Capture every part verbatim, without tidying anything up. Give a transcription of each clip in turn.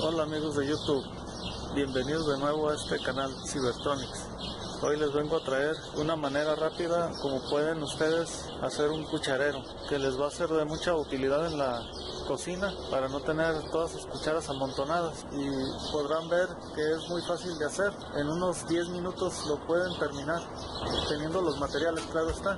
Hola amigos de YouTube, bienvenidos de nuevo a este canal Cybertronics. Hoy les vengo a traer una manera rápida como pueden ustedes hacer un cucharero que les va a ser de mucha utilidad en la cocina para no tener todas sus cucharas amontonadas, y podrán ver que es muy fácil de hacer. En unos diez minutos lo pueden terminar, teniendo los materiales, claro está.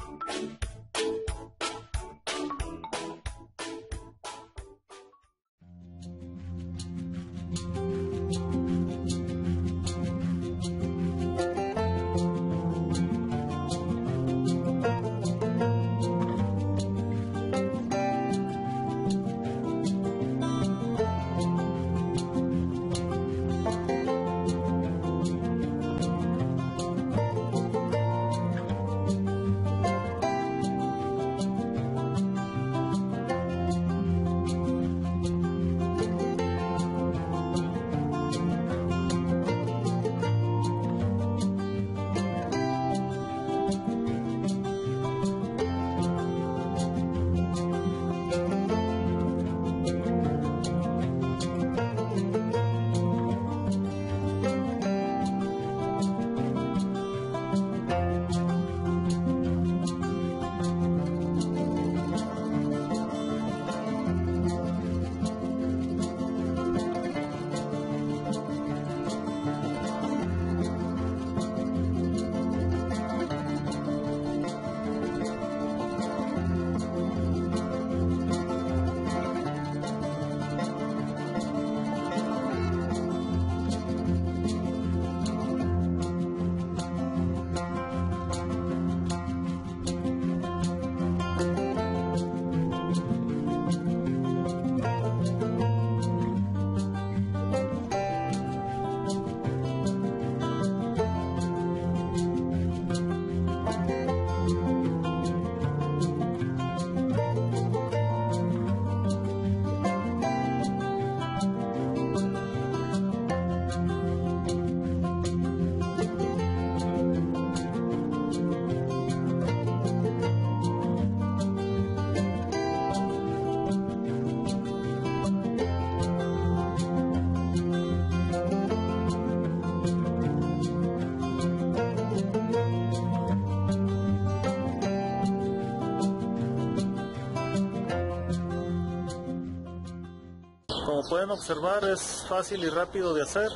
Como pueden observar, es fácil y rápido de hacer,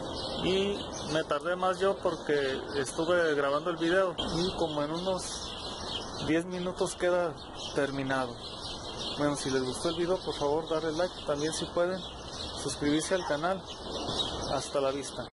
y me tardé más yo porque estuve grabando el video, y como en unos diez minutos queda terminado. Bueno, si les gustó el video, por favor darle like, también si pueden suscribirse al canal. Hasta la vista.